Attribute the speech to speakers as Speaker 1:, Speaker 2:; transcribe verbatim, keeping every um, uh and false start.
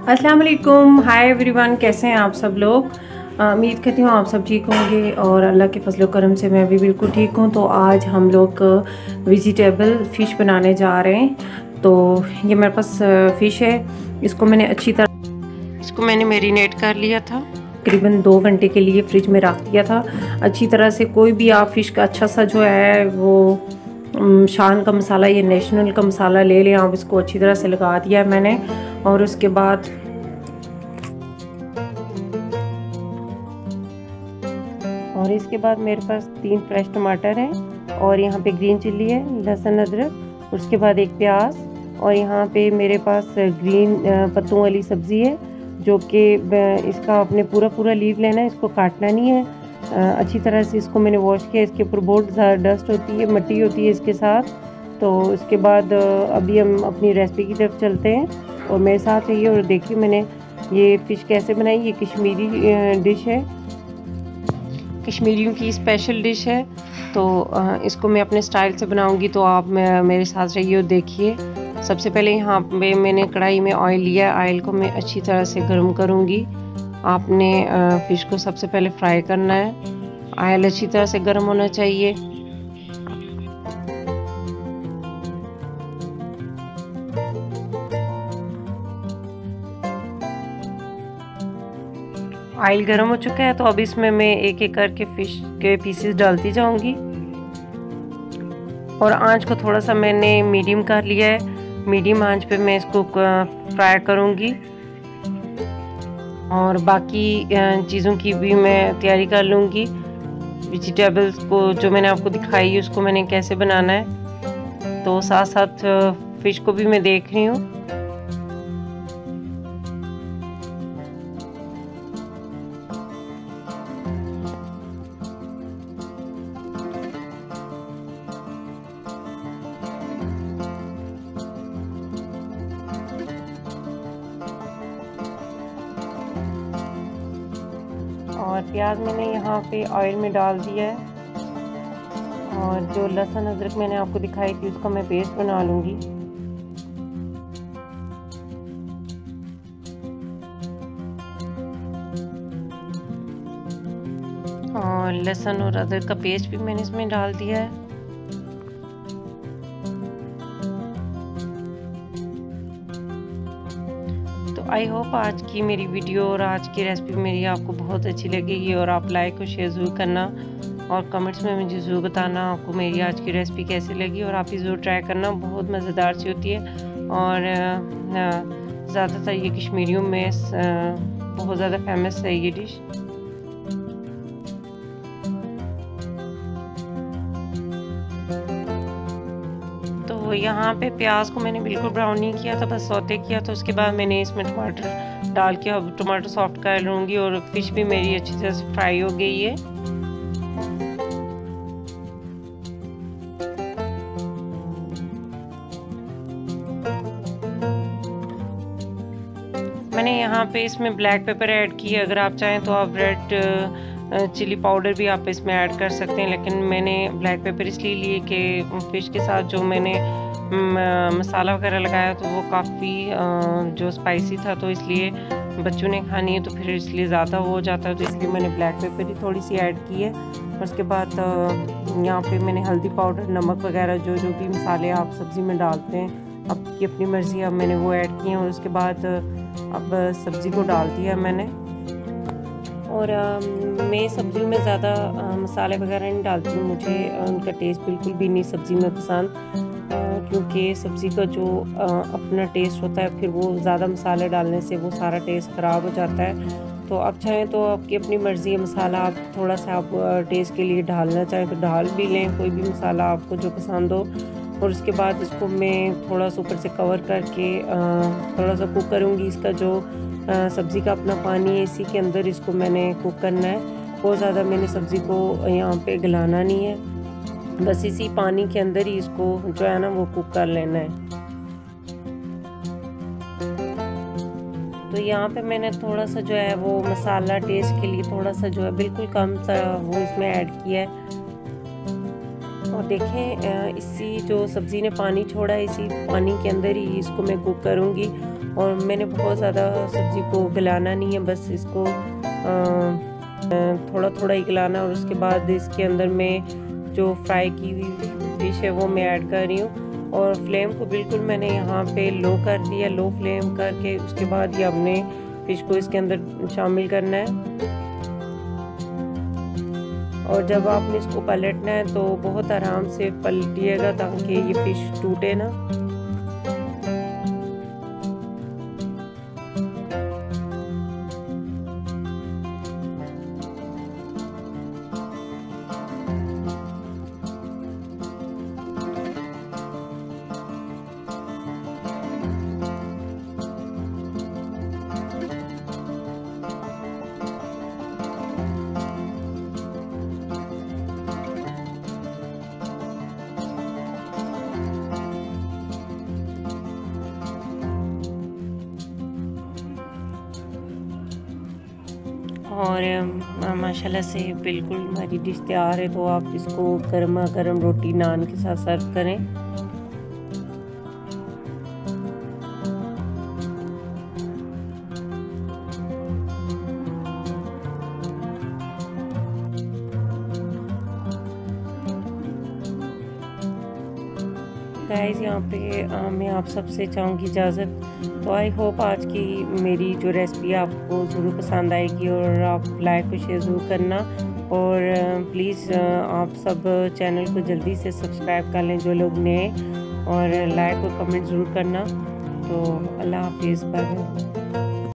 Speaker 1: अस्सलाम वालेकुम, hi everyone, कैसे हैं आप सब लोग। उम्मीद करती हूँ आप सब ठीक होंगे और अल्लाह के फजल करम से मैं भी बिल्कुल ठीक हूँ। तो आज हम लोग वेजिटेबल फ़िश बनाने जा रहे हैं। तो ये मेरे पास फ़िश है, इसको मैंने अच्छी तरह इसको मैंने मैरिनेट कर लिया था, तकरीबन दो घंटे के लिए फ्रिज में रख दिया था अच्छी तरह से। कोई भी आप फ़िश का अच्छा सा जो है वो शान का मसाला या नेशनल का मसाला ले लें आप, इसको अच्छी तरह से लगा दिया है मैंने। और उसके बाद और इसके बाद मेरे पास तीन फ्रेश टमाटर हैं और यहाँ पे ग्रीन चिल्ली है, लहसुन अदरक, उसके बाद एक प्याज, और यहाँ पे मेरे पास ग्रीन पत्तों वाली सब्ज़ी है जो कि इसका आपने पूरा पूरा लीव लेना है, इसको काटना नहीं है। अच्छी तरह से इसको मैंने वॉश किया, इसके ऊपर बहुत ज़्यादा डस्ट होती है, मिट्टी होती है इसके साथ। तो उसके बाद अभी हम अपनी रेसिपी की तरफ चलते हैं और मेरे साथ रहिए और देखिए मैंने ये फ़िश कैसे बनाई। ये कश्मीरी डिश है, कश्मीरियों की स्पेशल डिश है। तो इसको मैं अपने स्टाइल से बनाऊंगी, तो आप मेरे साथ रहिए और देखिए। सबसे पहले यहाँ पे मैंने कढ़ाई में ऑयल लिया, ऑयल को मैं अच्छी तरह से गर्म करूँगी। आपने फ़िश को सबसे पहले फ्राई करना है, ऑयल अच्छी तरह से गर्म होना चाहिए। ऑयल गर्म हो चुका है, तो अब इसमें मैं एक एक करके फ़िश के पीसेस डालती जाऊंगी और आंच को थोड़ा सा मैंने मीडियम कर लिया है। मीडियम आंच पे मैं इसको फ्राई करूंगी और बाकी चीज़ों की भी मैं तैयारी कर लूँगी। वेजिटेबल्स को जो मैंने आपको दिखाई है उसको मैंने कैसे बनाना है, तो साथ साथ फ़िश को भी मैं देख रही हूँ। और प्याज मैंने यहाँ पे ऑयल में डाल दिया है और जो लहसुन अदरक मैंने आपको दिखाई थी उसका मैं पेस्ट बना लूँगी। और लहसुन और अदरक का पेस्ट भी मैंने इसमें डाल दिया है। आई होप आज की मेरी वीडियो और आज की रेसिपी मेरी आपको बहुत अच्छी लगेगी और आप लाइक और शेयर ज़रूर करना और कमेंट्स में मुझे ज़रूर बताना आपको मेरी आज की रेसिपी कैसी लगी। और आप ही ज़रूर ट्राई करना, बहुत मज़ेदार सी होती है और ज़्यादातर ये कश्मीरियों में बहुत ज़्यादा फेमस है ये डिश। तो यहाँ पे प्याज को मैंने बिल्कुल ब्राउन नहीं किया था, बस सौते किया था। उसके बाद मैंने इसमें टमाटर डाल के अब टमाटर सॉफ्ट कर लूँगी और फिश भी मेरी अच्छी तरह से फ्राई हो गई है। मैंने यहाँ पे इसमें ब्लैक पेपर ऐड किया, अगर आप चाहें तो आप रेड चिली पाउडर भी आप इसमें ऐड कर सकते हैं, लेकिन मैंने ब्लैक पेपर इसलिए लिए कि फ़िश के साथ जो मैंने मसाला वगैरह लगाया तो वो काफ़ी जो स्पाइसी था, तो इसलिए बच्चों ने खानी है तो फिर इसलिए ज़्यादा हो जाता है, तो इसलिए मैंने ब्लैक पेपर ही थोड़ी सी ऐड की है। और उसके बाद यहाँ पे मैंने हल्दी पाउडर, नमक वगैरह जो जो भी मसाले आप सब्ज़ी में डालते हैं आपकी अपनी मर्ज़ी, अब मैंने वो ऐड किए हैं। और उसके बाद अब सब्ज़ी को डाल दिया मैंने। और आ, मैं सब्जियों में ज़्यादा मसाले वगैरह नहीं डालती हूँ, मुझे उनका टेस्ट बिल्कुल भी नहीं सब्ज़ी में पसंद, क्योंकि सब्ज़ी का जो आ, अपना टेस्ट होता है फिर वो ज़्यादा मसाले डालने से वो सारा टेस्ट ख़राब हो जाता है। तो आप चाहें तो आपकी अपनी मर्ज़ी है, मसाला आप थोड़ा सा आप टेस्ट के लिए डालना चाहें तो डाल भी लें, कोई भी मसाला आपको जो पसंद हो। और उसके बाद इसको मैं थोड़ा सा ऊपर से कवर करके थोड़ा सा कुक करूँगी। इसका जो सब्ज़ी का अपना पानी है इसी के अंदर इसको मैंने कुक करना है, बहुत ज़्यादा मैंने सब्ज़ी को यहाँ पे गलाना नहीं है, बस इसी पानी के अंदर ही इसको जो है ना वो कुक कर लेना है। तो यहाँ पे मैंने थोड़ा सा जो है वो मसाला टेस्ट के लिए थोड़ा सा जो है बिल्कुल कम सा वो इसमें ऐड किया है। और देखें इसी जो सब्ज़ी ने पानी छोड़ा है, इसी पानी के अंदर ही इसको मैं कुक करूँगी। और मैंने बहुत ज़्यादा सब्ज़ी को गलाना नहीं है, बस इसको थोड़ा थोड़ा ही गलाना। और उसके बाद इसके अंदर मैं जो फ्राई की हुई फिश है वो मैं ऐड कर रही हूँ। और फ्लेम को बिल्कुल मैंने यहाँ पे लो कर दिया, लो फ्लेम करके उसके बाद ये हमने फिश को इसके अंदर शामिल करना है। और जब आपने इसको पलटना है तो बहुत आराम से पलटिएगा ताकि ये फिश टूटे ना। और माशाल्लाह से बिल्कुल हमारी डिश तैयार है। तो आप इसको गर्मा गर्म रोटी नान के साथ सर्व करें। गाइस यहाँ पे आ, मैं आप सबसे चाहूँगी इजाज़त। तो आई होप आज की मेरी जो रेसिपी आपको ज़रूर पसंद आएगी और आप लाइक और शेयर ज़रूर करना। और प्लीज़ आप सब चैनल को जल्दी से सब्सक्राइब कर लें जो लोग नए, और लाइक और कमेंट ज़रूर करना। तो अल्लाह हाफिज़, बाय बाय।